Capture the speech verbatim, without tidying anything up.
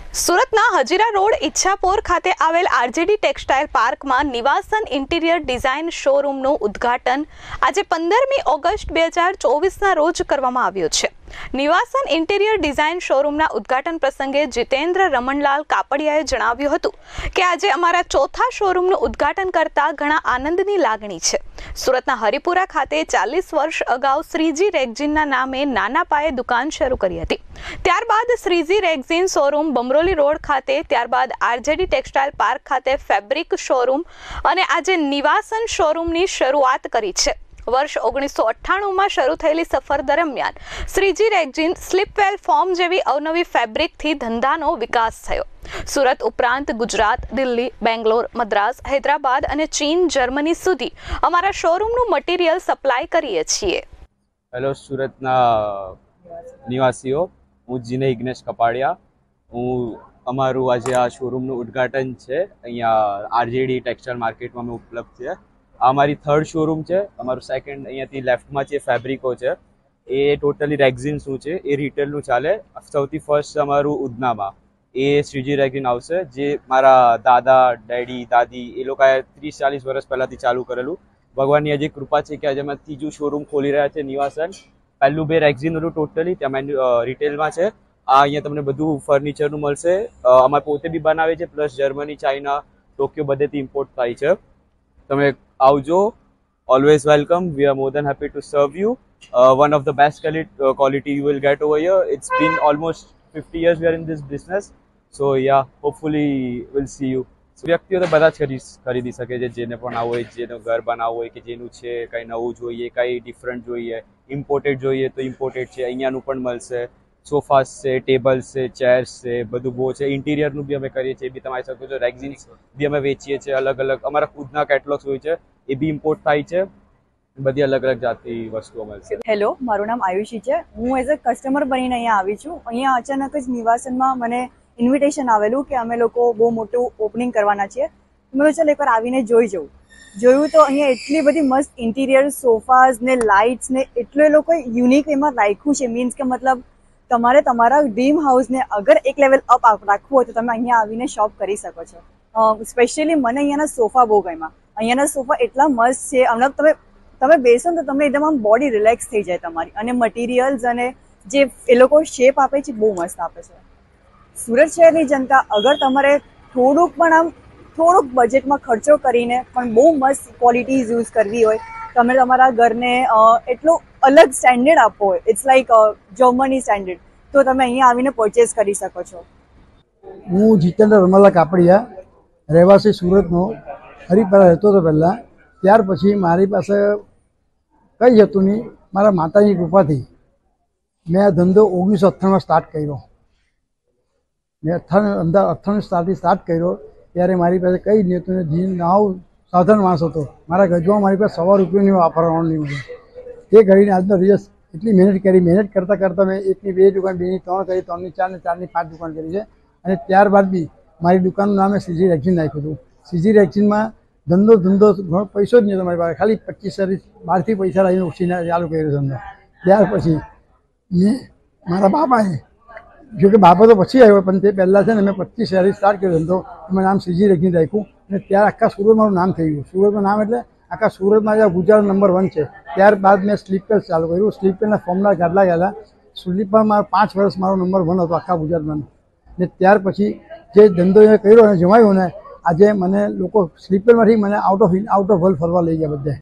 સુરતના હજીરા રોડ ઈચ્છાપોર ખાતે આવેલ આરજેડી ટેક્સટાઇલ પાર્કમાં નિવાસન ઇન્ટિરિયર ડિઝાઇન શોરૂમનું ઉદ્ઘાટન આજે પંદરમી ઓગસ્ટ બે હજાર ચોવીસના રોજ કરવામાં આવ્યું છે। નિવાસન ઇન્ટિરિયર ડિઝાઇન શોરૂમના ઉદ્ઘાટન પ્રસંગે જીતેન્દ્ર રમણલાલ કાપડિયાએ જણાવ્યું હતું કે આજે અમારા ચોથા શોરૂમનું ઉદ્ઘાટન કરતા ઘણા આનંદની લાગણી છે। સુરતના હરિપુરા ખાતે ચાલીસ વર્ષ અગાઉ શ્રીજી રેગઝીનના નામે નાના પાયે દુકાન શરૂ કરી હતી। ત્યારબાદ Shriji rexine showroom Bamroli road ખાતે, ત્યારબાદ આરજેડી ટેક્સટાઇલ પાર્ક ખાતે ફેબ્રિક શોરૂમ અને આજે નિવાસન શોરૂમની શરૂઆત કરી છે। વર્ષ ઓગણીસો અઠ્ઠાણુંમાં શરૂ થયેલી સફર દરમિયાન શ્રીજી રેગઝીન, સ્લીપવેલ ફોર્મ જેવી અવનવી ફેબ્રિકથી ધંધાનો વિકાસ થયો। સુરત ઉપરાંત ગુજરાત, દિલ્હી, બેંગ્લોર, મદ્રાસ, હૈદરાબાદ અને ચીન, જર્મની સુધી અમારા શોરૂમનું મટીરિયલ સપ્લાય કરીએ છીએ। હેલો સુરતના નિવાસીઓ, હું જીને ઇગ્નેશ કપાડિયા। હું અમારું આજે આ શોરૂમનું ઉદ્ઘાટન છે અહીંયા આરજેડી ટેક્સટાઇલ માર્કેટમાં અમે ઉપલબ્ધ છે। આ અમારી થર્ડ શોરૂમ છે। અમારું સેકન્ડ અહીંયાથી લેફ્ટમાં છે ફેબ્રિકો છે, એ ટોટલી રેક્ઝિન શું છે એ રિટેલનું ચાલે। સૌથી ફર્સ્ટ અમારું ઉધનામાં એ શ્રીજી રેક્ઝિન આવશે, જે મારા દાદા, ડેડી, દાદી એ લોકોએ ત્રીસ ચાલીસ વર્ષ પહેલાંથી ચાલુ કરેલું। ભગવાનની આજે કૃપા છે કે આજે અમે ત્રીજું શોરૂમ ખોલી રહ્યા છે નિવાસન। પહેલું બે રેક્ઝિન હતું ટોટલી, ત્યાં રિટેલમાં છે। આ અહીંયા તમને બધું ફર્નિચરનું મળશે। અમારે પોતે બી બનાવે છે, પ્લસ જર્મની, ચાઇના, ટોક્યો બધેથી ઇમ્પોર્ટ થાય છે। તમે આવજો, always welcome. We are more than happy to serve you. Uh, one of the best quality, uh, quality you will get over here. It's been almost fifty years we are in this business. So yeah, hopefully we'll see you. So વ્યક્તિઓ તો બધા જ ખરીદી શકે છે, જેને પણ આવું હોય, જેનું ઘર બનાવવું હોય કે જેનું છે, કંઈ નવું જોઈએ, કંઈ ડિફરન્ટ જોઈએ, ઇમ્પોર્ટેડ જોઈએ તો ઇમ્પોર્ટેડ છે, અહીંયાનું પણ મળશે। સોફાસ છે, ટેબલ્સ છે, ચેર્સ છે, બધું બહુ છે। ઇન્ટિરિયરનું બી અમે કરીએ છીએ, એ બી તમારી શકો છો। રેક્ઝિન્સ બી અમે વેચીએ છીએ અલગ અલગ, અમારા ખુદના કેટલોગ્સ હોય છે, એ બી ઇમ્પોર્ટ થાય છે। બધી અલગ અલગ જાતની વસ્તુઓ મળશે। હેલો, મારું નામ આયુષી છે। હું એઝ અ કસ્ટમર બનીને અહીંયા આવી છું। અહીંયા અચાનક જ નિવાસનમાં મને ઇન્વિટેશન આવેલું કે અમે લોકો બહુ મોટું ઓપનિંગ કરવાના છીએ। મેં ચાલો એકવાર આવીને જોઈ જવું। જોયું તો અહીંયા એટલી બધી મસ્ત ઇન્ટિરિયર, સોફાઝ ને લાઇટ્સ ને એટલું એ લોકોએ યુનિક એમાં રાખ્યું છે। મીન્સ કે મતલબ તમારે તમારા ડ્રીમ હાઉસને અગર એક લેવલ અપ રાખવું હોય તો તમે અહીંયા આવીને શોપ કરી શકો છો। સ્પેશિયલી મને અહીંયાના સોફા બહુ ગમ્યા। અહીંયાના સોફા એટલા મસ્ત છે, મતલબ તમે તમે બેસો ને તો તમને એકદમ આમ બોડી રિલેક્સ થઈ જાય તમારી। અને મટીરિયલ્સ અને જે એ લોકો શેપ આપે છે બહુ મસ્ત આપે છે। સુરત શહેરની જનતા અગર તમારે થોડુંક પણ આમ થોડુંક બજેટમાં ખર્ચો કરીને પણ બહુ મસ્ત ક્વોલિટીઝ યુઝ કરવી હોય, તમે તમારા ઘરને એટલું અલગ સ્ટેન્ડર્ડ આપવો હોય, ઇટ્સ લાઈક જર્મની સ્ટેન્ડર્ડ, તો તમે અહીંયા આવીને પરચેસ કરી શકો છો। હું જીતેન્દ્ર રમણલાલ કાપડિયા, રહેવાસી સુરતનો, હરિપરા રહેતો હતો પહેલાં। ત્યાર પછી મારી પાસે કંઈ હતું નહીં, મારા માતાની કૃપાથી મેં આ ધંધો ઓગણીસો અઠ્ઠાણુંમાં સ્ટાર્ટ કર્યો। મેં અઠ્ઠાણું અંદર અઠ્ઠાણું સ્ટાર્ટથી સ્ટાર્ટ કર્યો ત્યારે મારી પાસે કંઈ જ નહોતું ને જે નાવ સાધારણ માણસ હતો। મારા ગજવામાં મારી પાસે સવા રૂપિયાની વાપરવાનું નહીં મળે। એ ઘડીને આજનો રિઝલ્ટ એટલી મહેનત કરી, મહેનત કરતાં કરતાં મેં એકની બે દુકાન, બેની ત્રણ કરી, ત્રણની ચાર ને ચારની પાંચ દુકાન કરી છે। અને ત્યારબાદ બી મારી દુકાનનું નામ મેં શ્રીજી રેક્ઝિન નાખ્યું હતું। શ્રીજી રેક્ઝિનમાં ધંધો ધંધો ઘણો પૈસો જ નહીં હતો મારી પાસે, ખાલી પચીસ હજાર બહારથી પૈસા લાવીને ઉછીને ચાલુ કર્યો ધંધો। ત્યાર પછી મેં મારા બાપાએ, જોકે બાપા તો પછી આવ્યો પણ તે પહેલાં છે ને મેં પચીસ હજારથી સ્ટાર્ટ કર્યો ધંધો। એમાં નામ શ્રીજી રેક્ઝિન રાખ્યું અને ત્યારે આખા સુરત મારું નામ થઈ ગયું। સુરતનું નામ એટલે આખા સુરતમાં ગુજરાત નંબર વન છે। ત્યારબાદ મેં સ્લીપવેલ ચાલુ કર્યું। સ્લીપવેલના ફોર્મના ગાદલા ગયેલા, સ્લીપરમાં પાંચ વર્ષ મારો નંબર વન હતો આખા ગુજરાતમાં। ને ત્યાર પછી જે ધંધો એ કર્યો અને જમાવ્યો ને, આજે મને લોકો સ્લીપવેલમાંથી મને out of out of world ફરવા લઈ ગયા બધે।